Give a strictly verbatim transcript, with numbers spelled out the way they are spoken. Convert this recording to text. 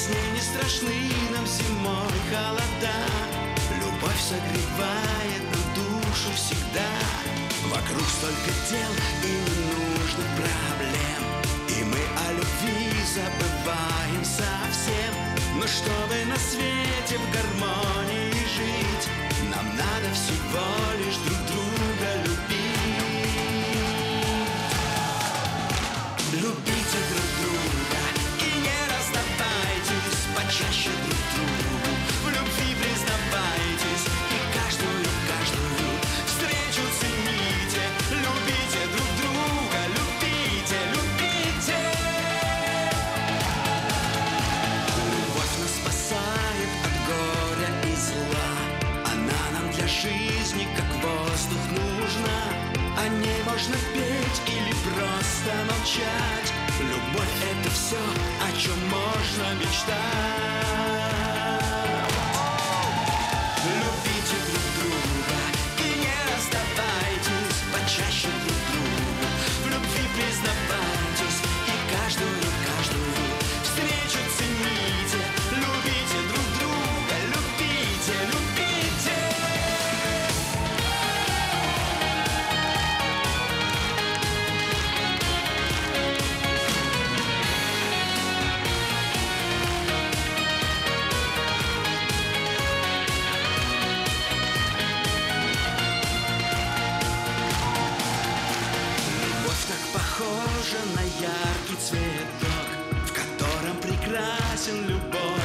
жизни не страшны нам зимой холода. Любовь согревает нам душу всегда. Вокруг столько дел и ненужных проблем, и мы о любви забываем совсем. Но чтобы на свете в гармонии жить, нам надо всего лишь друг друга любить. Любите друг друга и не расставайтесь, почаще друг другу в любви признавайтесь. И каждую, каждую встречу цените. Любите друг друга, любите, любите. Любовь нас спасает от горя и зла. Она нам для жизни как воздух нужна. О ней можно петь или просто молчать. Любовь — это все, о чем можно мечтать. Любите друг друга и не расставайтесь, почаще друг другу в любви признавайтесь. И каждую, каждую встречу цените. Любите друг друга, любите, любите. Похоже на яркий цветок, в котором прекрасен любовь.